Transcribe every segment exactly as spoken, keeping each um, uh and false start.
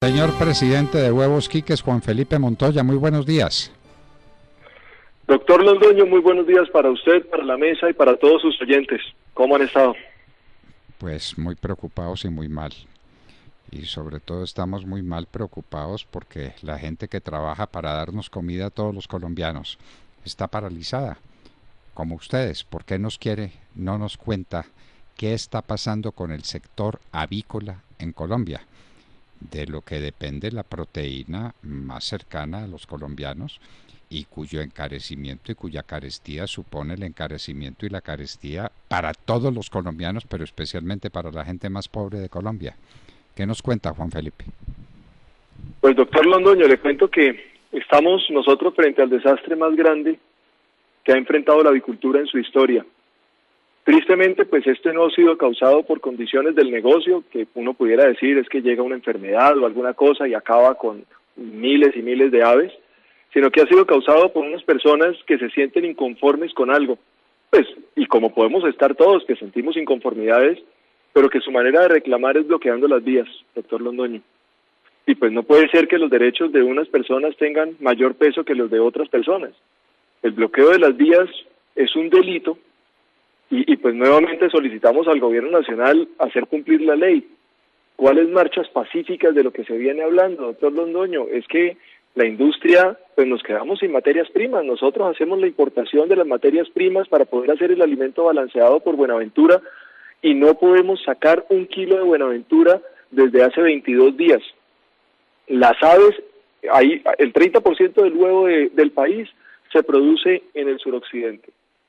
Señor presidente de Huevos Quiques, Juan Felipe Montoya, muy buenos días. Doctor Londoño, muy buenos días para usted, para la mesa y para todos sus oyentes. ¿Cómo han estado? Pues muy preocupados y muy mal. Y sobre todo estamos muy mal preocupados porque la gente que trabaja para darnos comida a todos los colombianos está paralizada, como ustedes. ¿Por qué nos quiere, no nos cuenta qué está pasando con el sector avícola en Colombia? De lo que depende la proteína más cercana a los colombianos y cuyo encarecimiento y cuya carestía supone el encarecimiento y la carestía para todos los colombianos, pero especialmente para la gente más pobre de Colombia. ¿Qué nos cuenta, Juan Felipe? Pues doctor Londoño, le cuento que estamos nosotros frente al desastre más grande que ha enfrentado la avicultura en su historia. Tristemente, pues este no ha sido causado por condiciones del negocio, que uno pudiera decir es que llega una enfermedad o alguna cosa y acaba con miles y miles de aves, sino que ha sido causado por unas personas que se sienten inconformes con algo. Pues, y como podemos estar todos, que sentimos inconformidades, pero que su manera de reclamar es bloqueando las vías, doctor Londoño. Y pues no puede ser que los derechos de unas personas tengan mayor peso que los de otras personas. El bloqueo de las vías es un delito. Y, y pues nuevamente solicitamos al gobierno nacional hacer cumplir la ley. ¿Cuáles marchas pacíficas de lo que se viene hablando, doctor Londoño? Es que la industria, pues nos quedamos sin materias primas. Nosotros hacemos la importación de las materias primas para poder hacer el alimento balanceado por Buenaventura y no podemos sacar un kilo de Buenaventura desde hace veintidós días. Las aves, ahí, el treinta por ciento del huevo de, del país se produce en el suroccidente.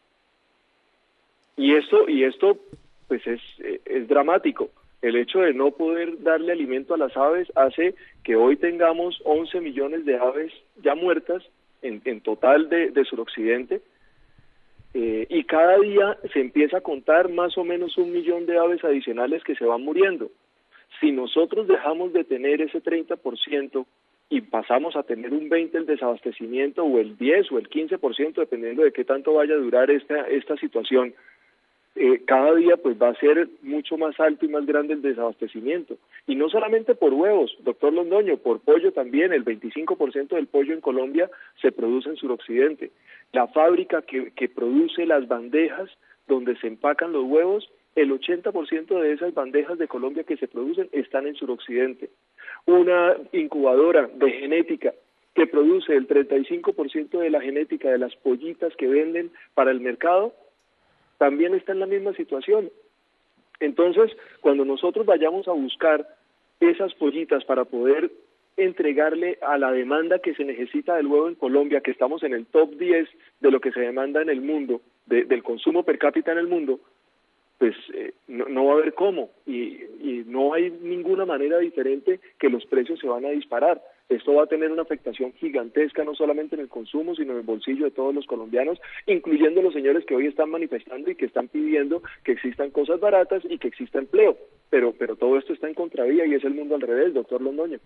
Y esto, y esto pues es, es dramático. El hecho de no poder darle alimento a las aves hace que hoy tengamos once millones de aves ya muertas en, en total de, de suroccidente, eh, y cada día se empieza a contar más o menos un millón de aves adicionales que se van muriendo. Si nosotros dejamos de tener ese treinta por ciento y pasamos a tener un veinte por ciento el desabastecimiento, o el diez o el quince por ciento, dependiendo de qué tanto vaya a durar esta, esta situación, Eh, cada día pues va a ser mucho más alto y más grande el desabastecimiento. Y no solamente por huevos, doctor Londoño, por pollo también. El veinticinco por ciento del pollo en Colombia se produce en suroccidente. La fábrica que, que produce las bandejas donde se empacan los huevos, el ochenta por ciento de esas bandejas de Colombia que se producen están en suroccidente. Una incubadora de genética que produce el treinta y cinco por ciento de la genética de las pollitas que venden para el mercado, también está en la misma situación. Entonces, cuando nosotros vayamos a buscar esas pollitas para poder entregarle a la demanda que se necesita del huevo en Colombia, que estamos en el top diez de lo que se demanda en el mundo, de, del consumo per cápita en el mundo, pues eh, no, no va a haber cómo, y, y no hay ninguna manera diferente que los precios se van a disparar. Esto va a tener una afectación gigantesca, no solamente en el consumo, sino en el bolsillo de todos los colombianos, incluyendo los señores que hoy están manifestando y que están pidiendo que existan cosas baratas y que exista empleo. Pero, pero todo esto está en contravía y es el mundo al revés, doctor Londoño.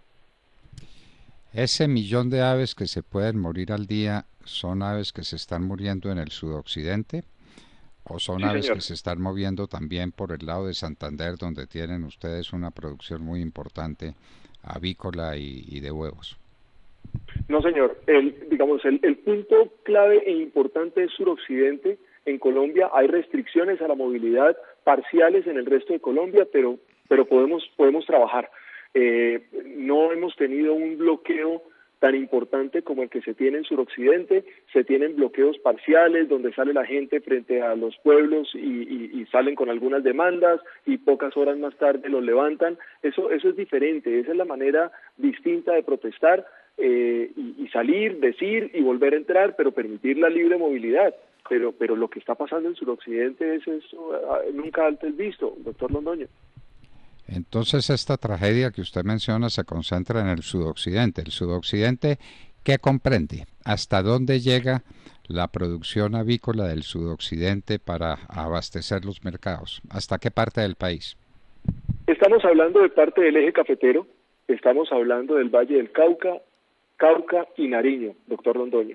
Ese millón de aves que se pueden morir al día, ¿son aves que se están muriendo en el sudoccidente? ¿O son Sí, aves señor. que se están moviendo también por el lado de Santander, donde tienen ustedes una producción muy importante avícola y, y de huevos? No, señor. El, digamos, el, el punto clave e importante es suroccidente. En Colombia hay restricciones a la movilidad parciales en el resto de Colombia, pero, pero podemos, podemos trabajar. Eh, no hemos tenido un bloqueo tan importante como el que se tiene en suroccidente. Se tienen bloqueos parciales donde sale la gente frente a los pueblos y, y, y salen con algunas demandas y pocas horas más tarde los levantan. Eso, eso es diferente, esa es la manera distinta de protestar, eh, y, y salir, decir y volver a entrar, pero permitir la libre movilidad. Pero, pero lo que está pasando en suroccidente es eso, nunca antes visto, doctor Londoño. Entonces esta tragedia que usted menciona se concentra en el sudoccidente. ¿El sudoccidente qué comprende? ¿Hasta dónde llega la producción avícola del sudoccidente para abastecer los mercados? ¿Hasta qué parte del país? Estamos hablando de parte del eje cafetero, estamos hablando del Valle del Cauca, Cauca y Nariño, doctor Londoño.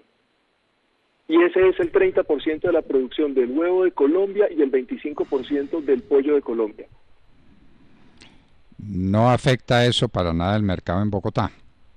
Y ese es el treinta por ciento de la producción del huevo de Colombia y el veinticinco por ciento del pollo de Colombia. ¿No afecta eso para nada el mercado en Bogotá?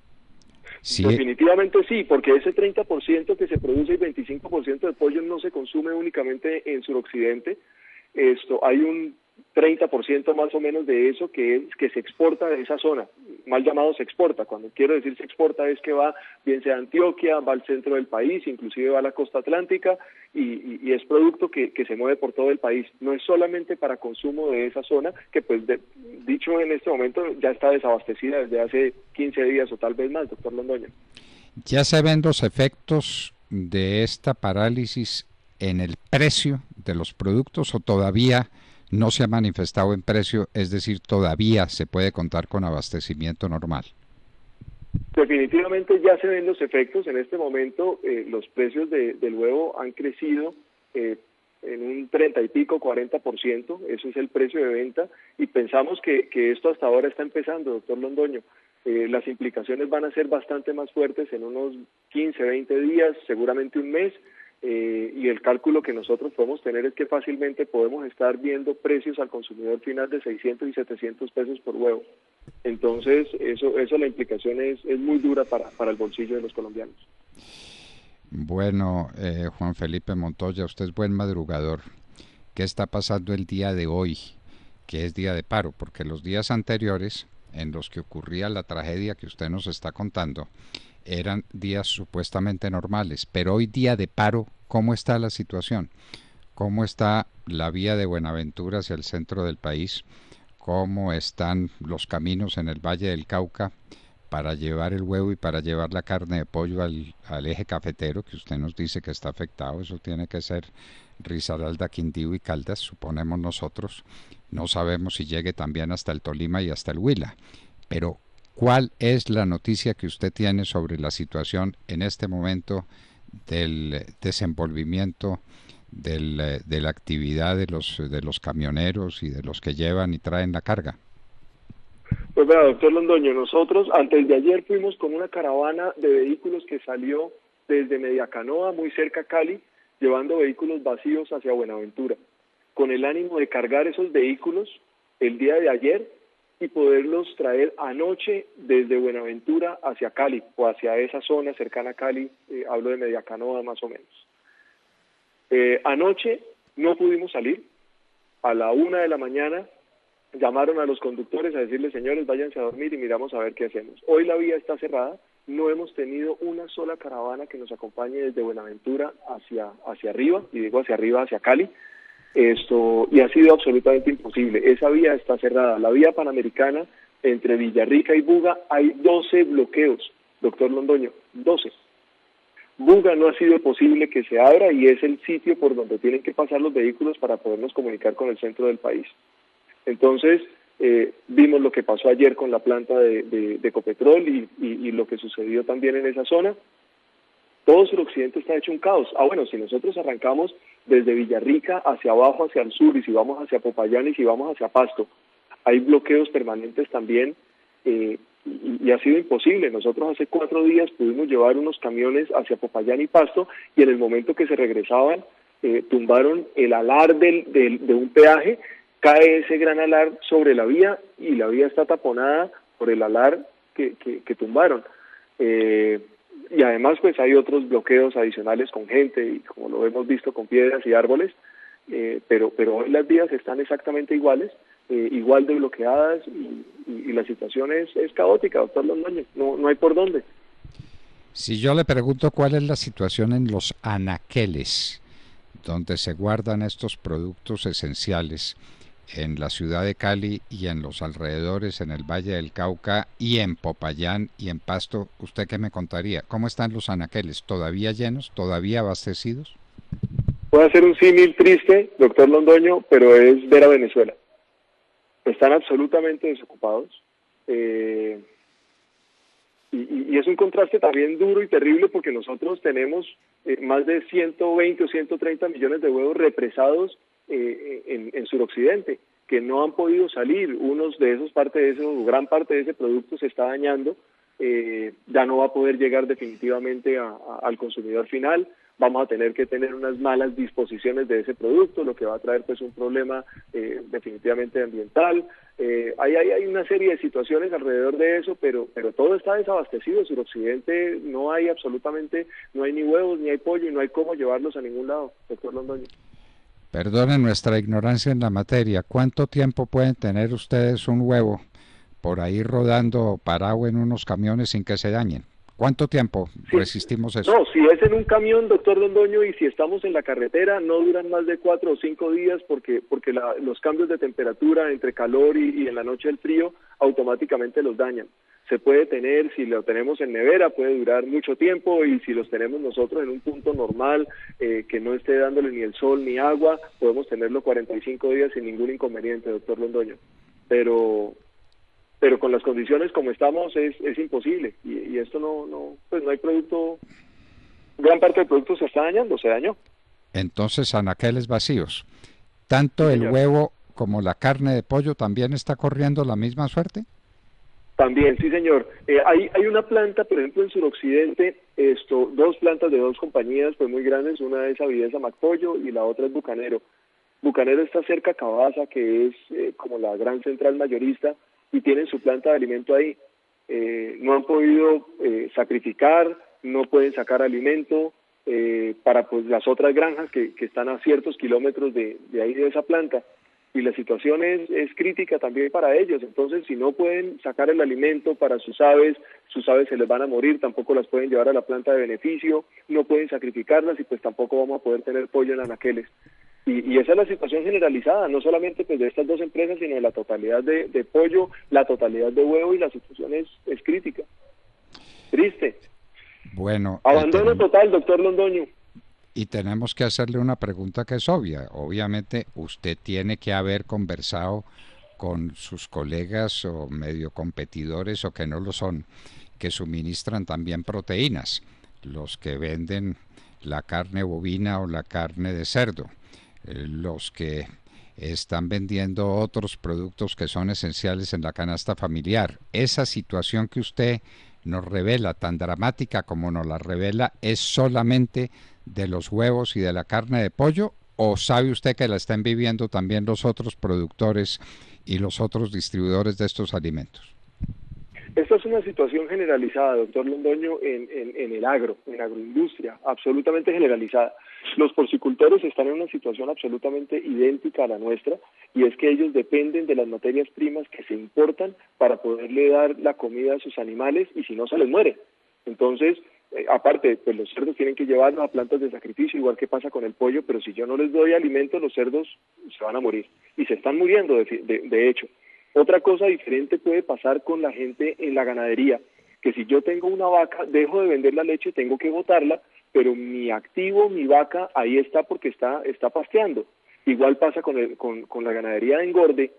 Sí. Definitivamente sí, porque ese treinta por ciento que se produce y veinticinco por ciento de pollo no se consume únicamente en suroccidente. Esto, hay un treinta por ciento más o menos de eso que es que se exporta de esa zona, mal llamado se exporta. Cuando quiero decir se exporta es que va, bien sea a Antioquia, va al centro del país, inclusive va a la costa atlántica y, y, y es producto que, que se mueve por todo el país. No es solamente para consumo de esa zona, que pues de, dicho en este momento ya está desabastecida desde hace quince días o tal vez más, doctor Londoño. ¿Ya se ven los efectos de esta parálisis en el precio de los productos o todavía no se ha manifestado en precio, es decir, todavía se puede contar con abastecimiento normal? Definitivamente ya se ven los efectos. En este momento eh, los precios de, del huevo han crecido eh, en un treinta y pico, cuarenta por ciento, eso es el precio de venta, y pensamos que, que esto hasta ahora está empezando, doctor Londoño. Eh, las implicaciones van a ser bastante más fuertes en unos quince, veinte días, seguramente un mes, eh, y el cálculo que nosotros podemos tener es que fácilmente podemos estar viendo precios al consumidor final de seiscientos y setecientos pesos por huevo. Entonces, eso, eso la implicación es, es muy dura para, para el bolsillo de los colombianos. Bueno, eh, Juan Felipe Montoya, usted es buen madrugador. ¿Qué está pasando el día de hoy, que es día de paro? Porque los días anteriores, en los que ocurría la tragedia que usted nos está contando, eran días supuestamente normales, pero hoy día de paro, ¿cómo está la situación? ¿Cómo está la vía de Buenaventura hacia el centro del país? ¿Cómo están los caminos en el Valle del Cauca para llevar el huevo y para llevar la carne de pollo al, al eje cafetero, que usted nos dice que está afectado? Eso tiene que ser Risaralda, Quindío y Caldas, suponemos nosotros. No sabemos si llegue también hasta el Tolima y hasta el Huila. Pero, ¿cuál es la noticia que usted tiene sobre la situación en este momento del desenvolvimiento del, de la actividad de los, de los camioneros y de los que llevan y traen la carga? Pues vea, doctor Londoño, nosotros antes de ayer fuimos con una caravana de vehículos que salió desde Mediacanoa, muy cerca a Cali, llevando vehículos vacíos hacia Buenaventura, con el ánimo de cargar esos vehículos el día de ayer y poderlos traer anoche desde Buenaventura hacia Cali, o hacia esa zona cercana a Cali, eh, hablo de Mediacanoa más o menos. Eh, anoche no pudimos salir, a la una de la mañana llamaron a los conductores a decirles, señores, váyanse a dormir y miramos a ver qué hacemos. Hoy la vía está cerrada, no hemos tenido una sola caravana que nos acompañe desde Buenaventura hacia, hacia arriba, y digo hacia arriba, hacia Cali, esto, y ha sido absolutamente imposible. Esa vía está cerrada. La vía panamericana entre Villarrica y Buga hay doce bloqueos, doctor Londoño, doce. Buga no ha sido posible que se abra y es el sitio por donde tienen que pasar los vehículos para podernos comunicar con el centro del país. Entonces, eh, vimos lo que pasó ayer con la planta de, de, de Ecopetrol y, y, y lo que sucedió también en esa zona. Todo suroccidente está hecho un caos. Ah, bueno, si nosotros arrancamos desde Villarrica hacia abajo, hacia el sur, y si vamos hacia Popayán y si vamos hacia Pasto, hay bloqueos permanentes también, eh, y, y ha sido imposible. Nosotros hace cuatro días pudimos llevar unos camiones hacia Popayán y Pasto, y en el momento que se regresaban, eh, tumbaron el alar del, del, de un peaje, cae ese gran alar sobre la vía, y la vía está taponada por el alar que, que, que tumbaron. Eh, y además pues hay otros bloqueos adicionales con gente, y como lo hemos visto con piedras y árboles, eh, pero, pero hoy las vías están exactamente iguales, eh, igual de bloqueadas, y, y, y la situación es, es caótica, doctor Londoño, no, no hay por dónde. Si yo le pregunto cuál es la situación en los anaqueles, donde se guardan estos productos esenciales, en la ciudad de Cali y en los alrededores, en el Valle del Cauca y en Popayán y en Pasto, ¿usted qué me contaría? ¿Cómo están los anaqueles? ¿Todavía llenos? ¿Todavía abastecidos? Puede hacer un símil triste, doctor Londoño, pero es ver a Venezuela. Están absolutamente desocupados. Eh, y, y es un contraste también duro y terrible porque nosotros tenemos eh, más de ciento veinte o ciento treinta millones de huevos represados eh, en, en suroccidente, que no han podido salir. Unos de esos, parte de eso, gran parte de ese producto se está dañando, eh, ya no va a poder llegar definitivamente a, a, al consumidor final. vamos a tener que tener unas malas disposiciones de ese producto, lo que va a traer pues un problema eh, definitivamente ambiental. Eh, hay, hay, hay una serie de situaciones alrededor de eso, pero, pero todo está desabastecido. Suroccidente no hay absolutamente, no hay ni huevos, ni hay pollo, y no hay cómo llevarlos a ningún lado, doctor Londoño. Perdonen nuestra ignorancia en la materia. ¿Cuánto tiempo pueden tener ustedes un huevo por ahí rodando parado en unos camiones sin que se dañen? ¿Cuánto tiempo Sí. resistimos eso? No, si es en un camión, doctor Londoño, y si estamos en la carretera, no duran más de cuatro o cinco días porque porque la, los cambios de temperatura entre calor y, y en la noche el frío automáticamente los dañan. Se puede tener, si lo tenemos en nevera, puede durar mucho tiempo, y si los tenemos nosotros en un punto normal, eh, que no esté dándole ni el sol ni agua, podemos tenerlo cuarenta y cinco días sin ningún inconveniente, doctor Londoño. Pero... pero con las condiciones como estamos es, es imposible, y, y esto no, no, pues no hay producto, gran parte del producto se está dañando, se dañó. Entonces, anaqueles vacíos. ¿Tanto Sí, el señor. huevo como la carne de pollo también está corriendo la misma suerte? También, sí señor. Eh, hay, hay una planta, por ejemplo, en suroccidente, esto, dos plantas de dos compañías pues muy grandes, una es Avidesa Macpollo y la otra es Bucanero. Bucanero está cerca a Cabaza, que es eh, como la gran central mayorista, y tienen su planta de alimento ahí. Eh, no han podido eh, sacrificar, no pueden sacar alimento eh, para pues las otras granjas que, que están a ciertos kilómetros de, de ahí de esa planta, y la situación es, es crítica también para ellos. Entonces, si no pueden sacar el alimento para sus aves, sus aves se les van a morir, tampoco las pueden llevar a la planta de beneficio, no pueden sacrificarlas, y pues tampoco vamos a poder tener pollo en anaqueles. Y, y esa es la situación generalizada, no solamente pues de estas dos empresas, sino de la totalidad de, de pollo, la totalidad de huevo, y la situación es, es crítica. Triste. Bueno, Abandono tenemos, total, doctor Londoño. y tenemos que hacerle una pregunta que es obvia. Obviamente, usted tiene que haber conversado con sus colegas o medio competidores, o que no lo son, que suministran también proteínas, los que venden la carne bovina o la carne de cerdo, eh, los que están vendiendo otros productos que son esenciales en la canasta familiar. Esa situación que usted nos revela, tan dramática como nos la revela, ¿es solamente de los huevos y de la carne de pollo, o sabe usted que la están viviendo también los otros productores y los otros distribuidores de estos alimentos? Esta es una situación generalizada, doctor Londoño, en, en, en el agro, en agroindustria, absolutamente generalizada. Los porcicultores están en una situación absolutamente idéntica a la nuestra, y es que ellos dependen de las materias primas que se importan para poderle dar la comida a sus animales, y si no, se les muere. Entonces, eh, aparte, pues los cerdos tienen que llevarlos a plantas de sacrificio, igual que pasa con el pollo, pero si yo no les doy alimento, los cerdos se van a morir, y se están muriendo de, de, de hecho. Otra cosa diferente puede pasar con la gente en la ganadería, que si yo tengo una vaca, dejo de vender la leche, tengo que botarla, pero mi activo, mi vaca, ahí está porque está, está pasteando. Igual pasa con, el, con, con la ganadería de engorde,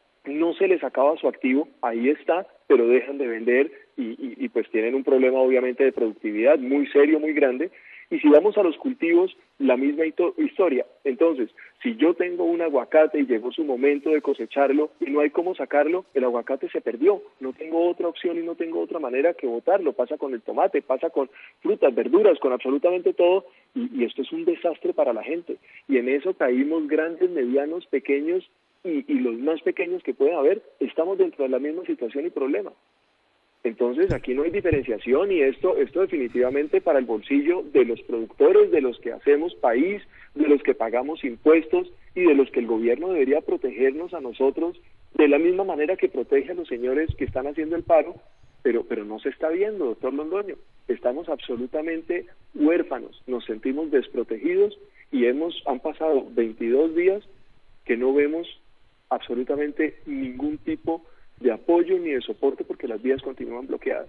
no se les acaba su activo, ahí está, pero dejan de vender, y, y, y pues tienen un problema obviamente de productividad muy serio, muy grande. Y si vamos a los cultivos, la misma historia. Entonces, si yo tengo un aguacate y llegó su momento de cosecharlo y no hay cómo sacarlo, el aguacate se perdió. No tengo otra opción y no tengo otra manera que botarlo. Pasa con el tomate, pasa con frutas, verduras, con absolutamente todo, y, y esto es un desastre para la gente. Y en eso caímos grandes, medianos, pequeños, y, y los más pequeños que pueden haber, estamos dentro de la misma situación y problema. Entonces aquí no hay diferenciación, y esto esto definitivamente para el bolsillo de los productores, de los que hacemos país, de los que pagamos impuestos, y de los que el gobierno debería protegernos a nosotros de la misma manera que protege a los señores que están haciendo el paro, pero pero no se está viendo, doctor Londoño. Estamos absolutamente huérfanos, nos sentimos desprotegidos, y hemos han pasado veintidós días que no vemos absolutamente ningún tipo de apoyo ni de soporte, porque las vías continúan bloqueadas.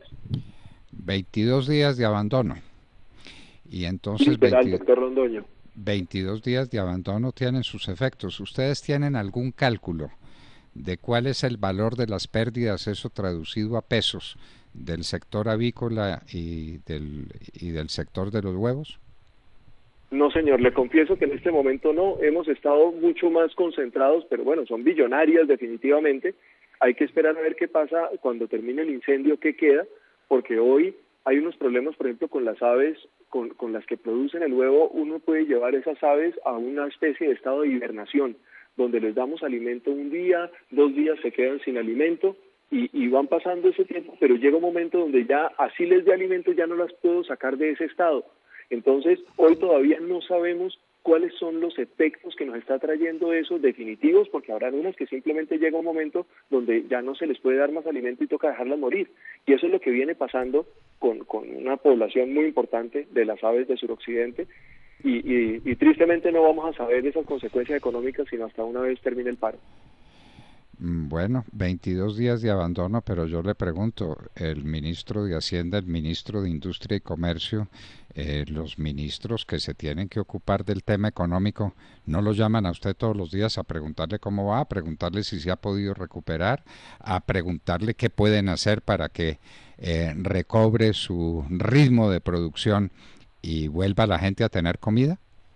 veintidós días de abandono. Y entonces Literal, veinte, doctor Londoño. veintidós días de abandono tienen sus efectos. ¿Ustedes tienen algún cálculo de cuál es el valor de las pérdidas, eso traducido a pesos, del sector avícola y del, y del sector de los huevos? No, señor, le confieso que en este momento no. Hemos estado mucho más concentrados, pero bueno, son billonarias definitivamente. Hay que esperar a ver qué pasa cuando termine el incendio, qué queda, porque hoy hay unos problemas, por ejemplo, con las aves, con, con las que producen el huevo, uno puede llevar esas aves a una especie de estado de hibernación, donde les damos alimento un día, dos días se quedan sin alimento y, y van pasando ese tiempo, pero llega un momento donde ya así les dé alimento ya no las puedo sacar de ese estado. Entonces, hoy todavía no sabemos cuáles son los efectos que nos está trayendo eso definitivos, porque habrá unas que simplemente llega un momento donde ya no se les puede dar más alimento y toca dejarlas morir. Y eso es lo que viene pasando con, con una población muy importante de las aves de suroccidente, y, y, y tristemente no vamos a saber esas consecuencias económicas sino hasta una vez termine el paro. Bueno, veintidós días de abandono, pero yo le pregunto, el ministro de Hacienda, el ministro de Industria y Comercio, eh, los ministros que se tienen que ocupar del tema económico, ¿no lo llaman a usted todos los días a preguntarle cómo va, a preguntarle si se ha podido recuperar, a preguntarle qué pueden hacer para que eh, recobre su ritmo de producción y vuelva la gente a tener comida?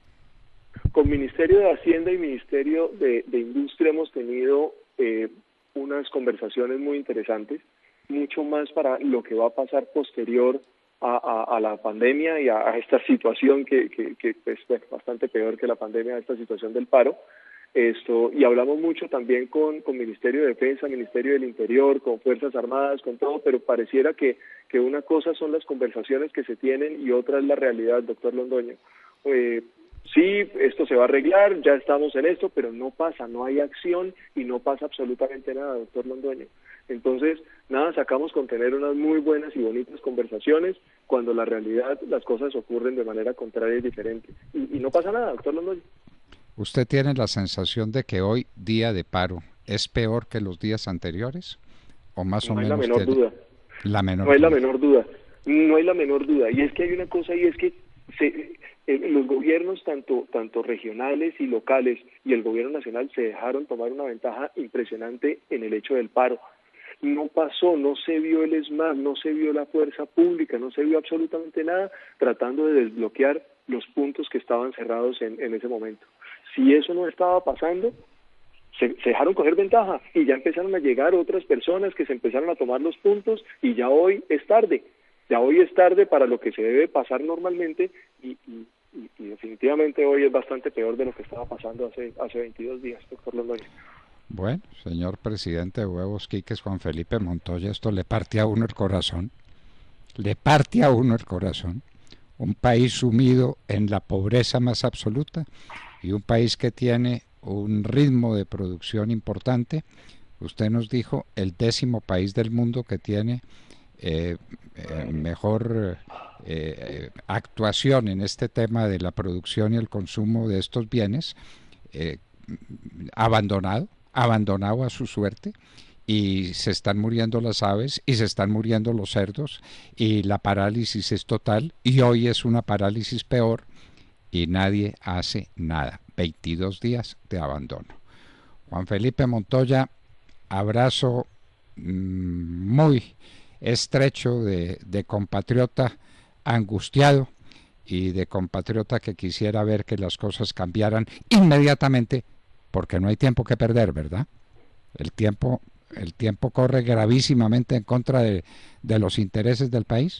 Con Ministerio de Hacienda y Ministerio de, de Industria hemos tenido eh, unas conversaciones muy interesantes, mucho más para lo que va a pasar posterior a, a, a la pandemia y a, a esta situación que, que, que es bueno, bastante peor que la pandemia, esta situación del paro. Esto, y hablamos mucho también con, con Ministerio de Defensa, Ministerio del Interior, con Fuerzas Armadas, con todo, pero pareciera que, que una cosa son las conversaciones que se tienen y otra es la realidad, doctor Londoño. Eh, sí, esto se va a arreglar, ya estamos en esto, pero no pasa, no hay acción y no pasa absolutamente nada, doctor Londoño. Entonces, nada, sacamos con tener unas muy buenas y bonitas conversaciones cuando la realidad, las cosas ocurren de manera contraria y diferente. Y, y no pasa nada, doctor Londoño. ¿Usted tiene la sensación de que hoy, día de paro, es peor que los días anteriores? ¿O más o menos? No hay la menor duda. La menor no hay duda. la menor duda. No hay la menor duda. Y es que hay una cosa y es que se, eh, los gobiernos tanto tanto regionales y locales y el gobierno nacional se dejaron tomar una ventaja impresionante en el hecho del paro. No pasó, no se vio el ESMAD, no se vio la fuerza pública, no se vio absolutamente nada tratando de desbloquear los puntos que estaban cerrados en, en ese momento. Si eso no estaba pasando, se, se dejaron coger ventaja y ya empezaron a llegar otras personas que se empezaron a tomar los puntos y ya hoy es tarde, ya hoy es tarde para lo que se debe pasar normalmente y, y, y, y definitivamente hoy es bastante peor de lo que estaba pasando hace, hace veintidós días, doctor Londoño. Bueno, señor presidente de Huevos Quiques, Juan Felipe Montoya, esto le parte a uno el corazón, le parte a uno el corazón. Un país sumido en la pobreza más absoluta y un país que tiene un ritmo de producción importante. Usted nos dijo el décimo país del mundo que tiene eh, eh, mejor eh, actuación en este tema de la producción y el consumo de estos bienes, eh, abandonado, abandonado a su suerte. Y se están muriendo las aves y se están muriendo los cerdos y la parálisis es total y hoy es una parálisis peor y nadie hace nada. veintidós días de abandono. Juan Felipe Montoya, abrazo mmm, muy estrecho de, de compatriota angustiado y de compatriota que quisiera ver que las cosas cambiaran inmediatamente porque no hay tiempo que perder, ¿verdad? El tiempo... ¿El tiempo corre gravísimamente en contra de, de los intereses del país?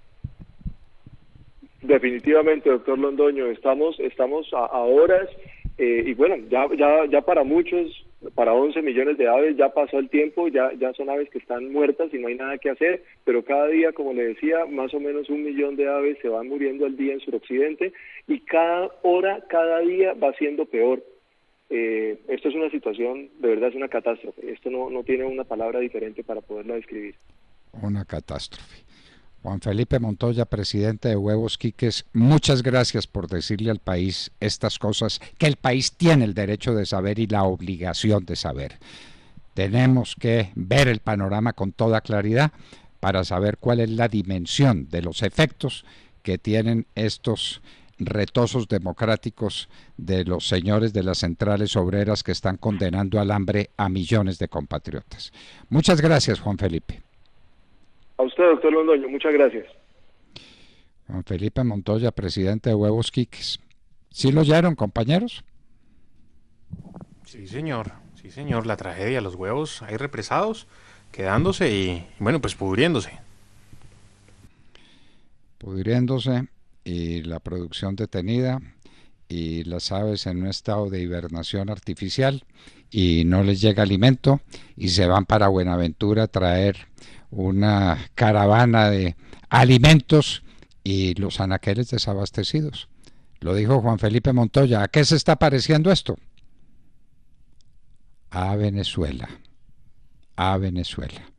Definitivamente, doctor Londoño, estamos estamos a, a horas eh, y bueno, ya ya ya para muchos, para once millones de aves ya pasó el tiempo, ya ya son aves que están muertas y no hay nada que hacer, pero cada día, como le decía, más o menos un millón de aves se van muriendo al día en suroccidente y cada hora, cada día va siendo peor. Eh, esto es una situación, de verdad es una catástrofe. Esto no, no tiene una palabra diferente para poderla describir. Una catástrofe. Juan Felipe Montoya, presidente de Huevos Quiques, muchas gracias por decirle al país estas cosas que el país tiene el derecho de saber y la obligación de saber. Tenemos que ver el panorama con toda claridad para saber cuál es la dimensión de los efectos que tienen estos retosos democráticos de los señores de las centrales obreras que están condenando al hambre a millones de compatriotas. Muchas gracias, Juan Felipe. A usted, doctor Londoño, muchas gracias. Juan Felipe Montoya, presidente de Huevos Quiques. ¿Sí lo oyeron, compañeros? Sí, señor. Sí, señor. La tragedia, los huevos ahí represados, quedándose y, bueno, pues pudriéndose. Pudriéndose. y la producción detenida y las aves en un estado de hibernación artificial y no les llega alimento y se van para Buenaventura a traer una caravana de alimentos y los anaqueles desabastecidos. Lo dijo Juan Felipe Montoya. ¿A qué se está pareciendo esto? A Venezuela. A Venezuela.